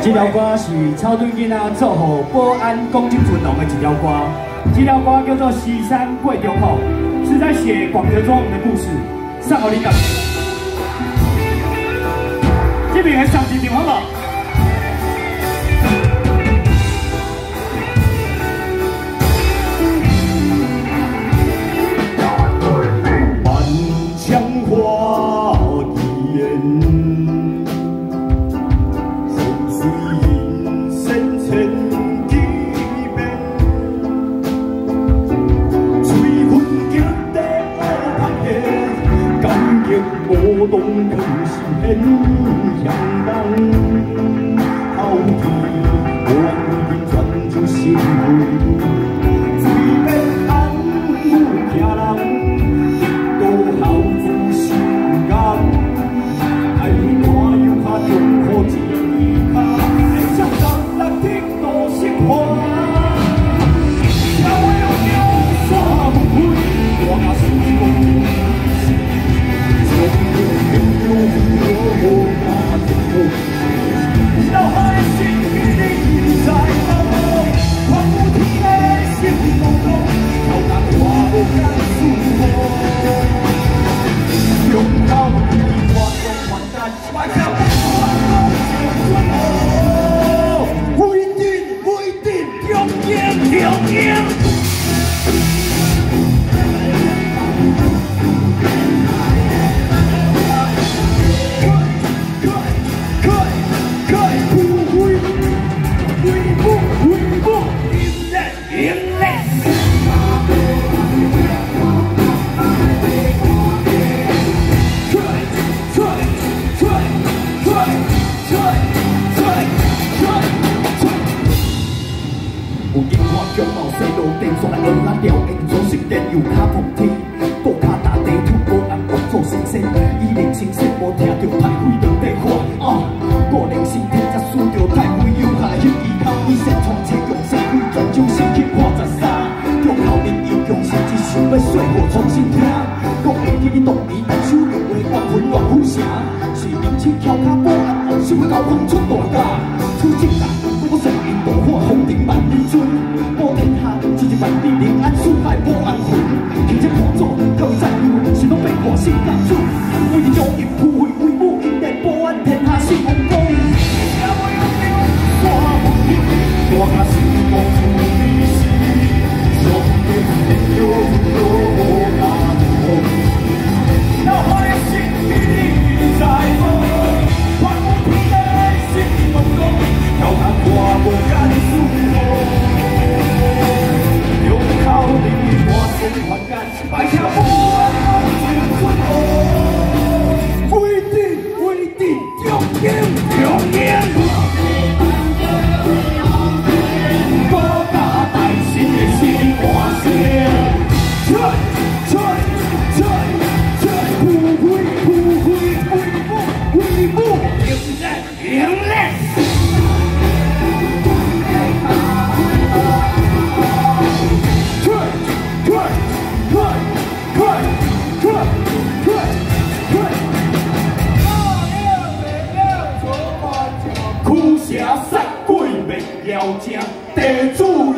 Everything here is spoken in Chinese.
这条歌是草屯囡仔做互保安公军存亡的一条歌。这条歌叫做《西山贵中后》，是在写广德庄的故事。送互你感谢。这边的上集电话了。 无动更是很向东，好天我愿全就心灰，水边红有行人，一道好自心甘，爱看有下中好一卡，会想当咱的都是花，要我有有耍不开，我那是公。 老海心你在哪里？看有天的心动动，挑担我不敢输我。用到你我中还干，摆下不一定，中赢。 有樱花强貌西路电线来学咱调应做实验，又卡碰天，顾卡打地土无人工做先生，伊人生生无听着太妃就地话个人身体才输着太妃又下翕伊靠伊先创车用身躯全种心去看13，中后年伊强是一想要说我重新听，讲会记你当年单手用话冤魂怨虎城，是明星翘脚保安王想要搞风出大家，出正人。 我上面大火风尘万里追，保天下一万里平安四海保安魂，听这狂作各战友，是拢被看心肝水，为着中义富贵为母，今日保安天下是风光。也无有着山不平，我甲心光处理是，上天天有路无难通，老海的心你在无？看有天的心动动。 挑担我不敢输我，用靠你我先还干，摆下不安我不一定，中赢。各家大心的心换声，吹，不会，赢嘞！ 苦涩杀鬼未了情，地主。